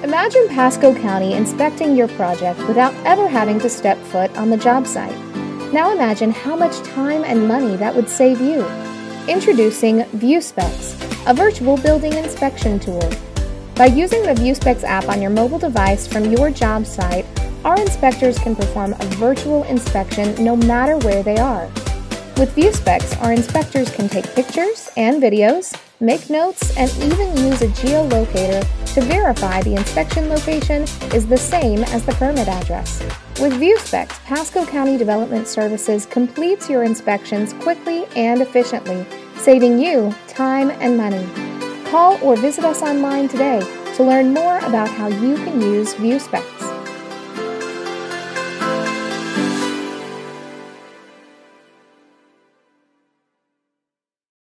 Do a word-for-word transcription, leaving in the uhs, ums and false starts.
Imagine Pasco County inspecting your project without ever having to step foot on the job site. Now imagine how much time and money that would save you. Introducing ViewSpecs, a virtual building inspection tool. By using the ViewSpecs app on your mobile device from your job site, our inspectors can perform a virtual inspection no matter where they are. With ViewSpecs, our inspectors can take pictures and videos, make notes, and even use a geolocator to verify the inspection location is the same as the permit address. With ViewSpecs, Pasco County Development Services completes your inspections quickly and efficiently, saving you time and money. Call or visit us online today to learn more about how you can use ViewSpecs.